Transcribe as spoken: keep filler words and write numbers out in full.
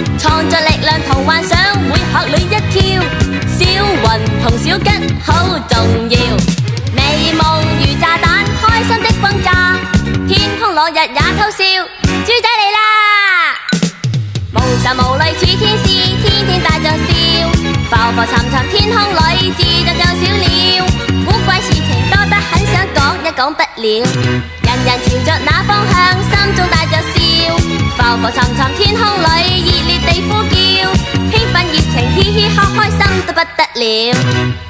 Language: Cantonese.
創作力量同幻想會學裏一跳，小雲同小吉好重要。美夢如炸彈，開心的轟炸，天空落日也偷笑，豬仔嚟啦！無愁無慮似天使，天天帶着笑，浮浮沉沉天空裏，自在像小鳥。古怪事情多得很想講，一講不了。人人朝着那方向，心中帶着笑，浮浮沉沉天空裏，熱烈地呼叫，興奮熱情，嘻嘻哈開心得不得了。